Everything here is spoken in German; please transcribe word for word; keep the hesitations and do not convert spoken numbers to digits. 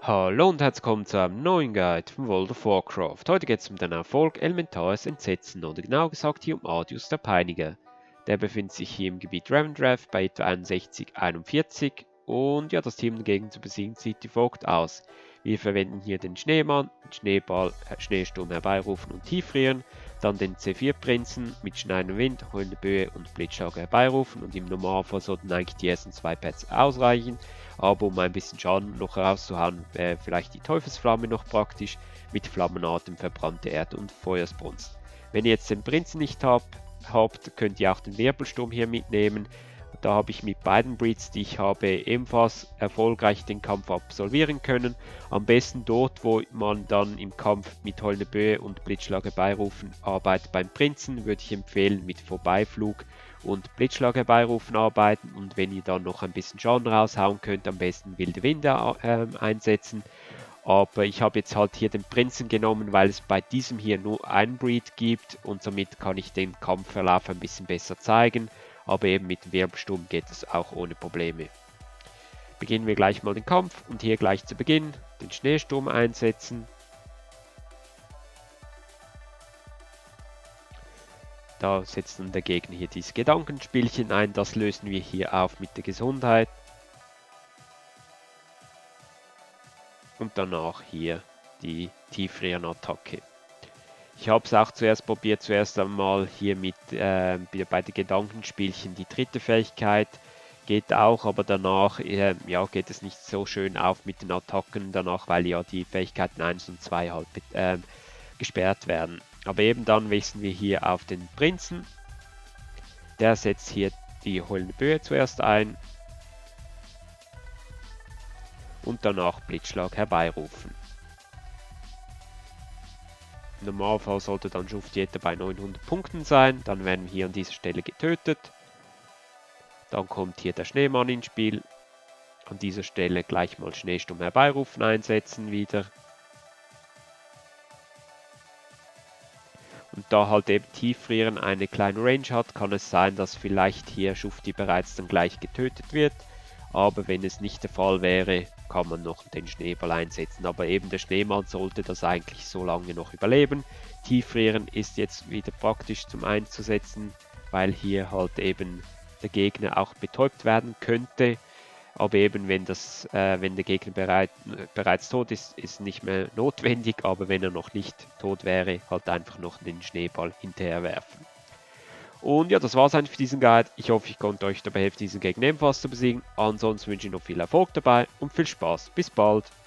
Hallo und herzlich willkommen zu einem neuen Guide von World of Warcraft. Heute geht es um den Erfolg Elementares Entsetzen oder genau gesagt hier um Ardius der Peiniger. Der befindet sich hier im Gebiet Revendreth bei etwa einundsechzig einundvierzig und ja, das Team dagegen zu besiegen sieht wie folgt aus. Wir verwenden hier den Schneemann, den Schneeball, Schneesturm herbeirufen und tieffrieren, dann den C vier Prinzen mit Schneiden Wind, heulende Böe und Blitzschlag herbeirufen und im Normalfall sollten eigentlich die ersten zwei Pads ausreichen. Aber um ein bisschen Schaden noch rauszuhauen, wäre vielleicht die Teufelsflamme noch praktisch mit Flammenatem, verbrannte Erde und Feuersbrunst. Wenn ihr jetzt den Prinzen nicht habt, habt, könnt ihr auch den Wirbelsturm hier mitnehmen. Da habe ich mit beiden Breeds, die ich habe, ebenfalls erfolgreich den Kampf absolvieren können. Am besten dort, wo man dann im Kampf mit Heulende Böe und Blitzschlag herbeirufen arbeitet. Beim Prinzen würde ich empfehlen mit Vorbeiflug und Blitzschlag herbeirufen arbeiten, und wenn ihr dann noch ein bisschen Schaden raushauen könnt, am besten wilde Winde äh, einsetzen. Aber ich habe jetzt halt hier den Prinzen genommen, weil es bei diesem hier nur ein Breed gibt und somit kann ich den Kampfverlauf ein bisschen besser zeigen. Aber eben mit dem Wirbelsturm geht es auch ohne Probleme. Beginnen wir gleich mal den Kampf und hier gleich zu Beginn den Schneesturm einsetzen. Da setzt dann der Gegner hier diese Gedankenspielchen ein, das lösen wir hier auf mit der Gesundheit. Und danach hier die Tieffrieren-Attacke. Ich habe es auch zuerst probiert, zuerst einmal hier mit äh, bei den Gedankenspielchen die dritte Fähigkeit. Geht auch, aber danach äh, ja, geht es nicht so schön auf mit den Attacken danach, weil ja die Fähigkeiten eins und zwei halt äh, gesperrt werden. Aber eben dann wechseln wir hier auf den Prinzen. Der setzt hier die Heulende Böe zuerst ein. Und danach Blitzschlag herbeirufen. Im Normalfall sollte dann Schuftieta bei neunhundert Punkten sein. Dann werden wir hier an dieser Stelle getötet. Dann kommt hier der Schneemann ins Spiel. An dieser Stelle gleich mal Schneesturm herbeirufen einsetzen wieder. Und da halt eben Tieffrieren eine kleine Range hat, kann es sein, dass vielleicht hier Schufti bereits dann gleich getötet wird. Aber wenn es nicht der Fall wäre, kann man noch den Schneeball einsetzen. Aber eben der Schneemann sollte das eigentlich so lange noch überleben. Tieffrieren ist jetzt wieder praktisch zum Einzusetzen, weil hier halt eben der Gegner auch betäubt werden könnte. Aber eben wenn, das, äh, wenn der Gegner bereit, bereits tot ist, ist nicht mehr notwendig. Aber wenn er noch nicht tot wäre, halt einfach noch den Schneeball hinterher werfen. Und ja, das war es eigentlich für diesen Guide. Ich hoffe, ich konnte euch dabei helfen, diesen Gegner ebenfalls zu besiegen. Ansonsten wünsche ich noch viel Erfolg dabei und viel Spaß. Bis bald!